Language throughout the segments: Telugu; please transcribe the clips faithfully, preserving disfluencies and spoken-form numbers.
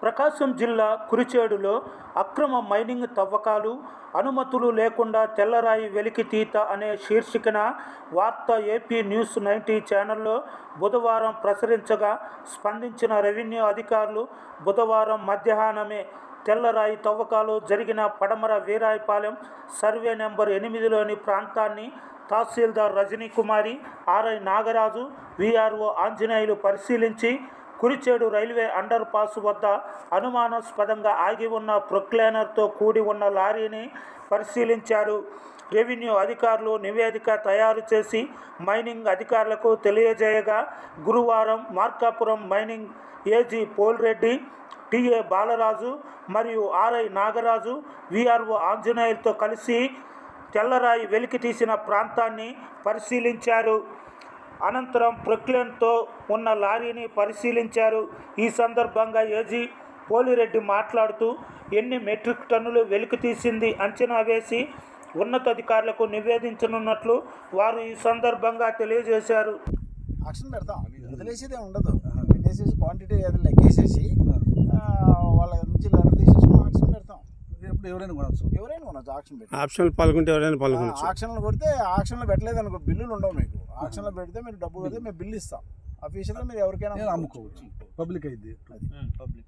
ప్రకాశం జిల్లా కురిచేడులో అక్రమ మైనింగ్ తవ్వకాలు, అనుమతులు లేకుండా తెల్లరాయి వెలికితీత అనే శీర్షికన వార్త ఏపీ న్యూస్ నైంటీ ఛానల్లో బుధవారం ప్రచురించగా స్పందించిన రెవెన్యూ అధికారులు బుధవారం మధ్యాహ్నమే తెల్లరాయి తవ్వకాలు జరిగిన పడమర వీరాయపాలెం సర్వే నెంబర్ ఎనిమిదిలోని ప్రాంతాన్ని తహసీల్దార్ రజనీకుమారి, ఆర్ఐ నాగరాజు, వీఆర్ఓ ఆంజనేయులు పరిశీలించి కురిచేడు రైల్వే అండర్ పాస్ వద్ద అనుమానాస్పదంగా ఆగి ఉన్న ప్రొక్లైనర్తో కూడి ఉన్న లారీని పరిశీలించారు. రెవెన్యూ అధికారులు నివేదిక తయారు చేసి మైనింగ్ అధికారులకు తెలియజేయగా గురువారం Markapuram mining AG Polreddy, TA Balaraju మరియు ఆర్ఐ నాగరాజు, వీఆర్ఓ ఆంజనేయులతో కలిసి తెల్లరాయి వెలికి తీసిన ప్రాంతాన్ని పరిశీలించారు. అనంతరం ప్రొక్లైన్తో ఉన్న లారీని పరిశీలించారు. ఈ సందర్భంగా ఏజీ పోలిరెడ్డి మాట్లాడుతూ ఎన్ని మెట్రిక్ టన్నులు వెలికి తీసింది అంచనా వేసి ఉన్నతాధికారులకు నివేదించనున్నట్లు వారు ఈ సందర్భంగా తెలియజేశారు. యాక్షన్ పెడతాం, వదిలేసేదే ఉండదు. పెట్టేసేసి క్వాంటిటీ అది లెక్కేసేసి వాళ్ళ నుంచి లెటర్ తీసేసి యాక్షన్ పెడతాం. ఇప్పుడు ఎవరైనా కొనవచ్చు, ఎవరైనా కొనవచ్చు. ఆక్షన్ పెట్టి ఆప్షన్ పాల్గొంటే ఎవరైనా పాల్గొనవచ్చు. ఆక్షన్లు కొడితే ఆక్షన్లో పెట్టలేదు అనుకో, బిల్లులు ఉండవు మీకు. ఆక్షన్లో పెడితే మీరు డబ్బు పెడితే మేము బిల్లు ఇస్తాం. అఫీషియల్గా మీరు ఎవరికైనా అమ్ముకోవచ్చు. పబ్లిక్ అయింది పబ్లిక్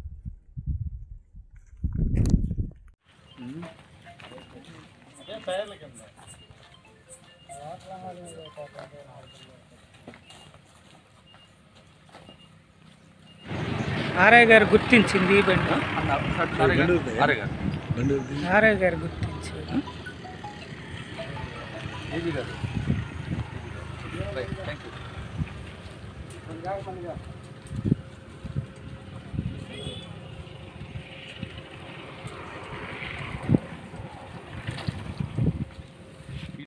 ఆర్ఐ గారు గుర్తించింది ఈ బండి. ఆర్ఐ గారు గుర్తించారు. Thank you.